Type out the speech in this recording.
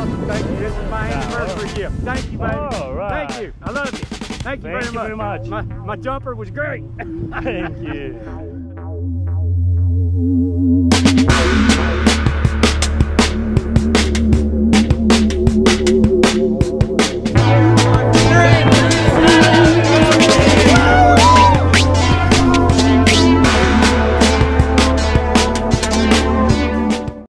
awesome. Thank you. This is my anniversary gift. Thank you, baby. All right. Thank you. I love you. Thank you very much. My jumper was great. Thank you.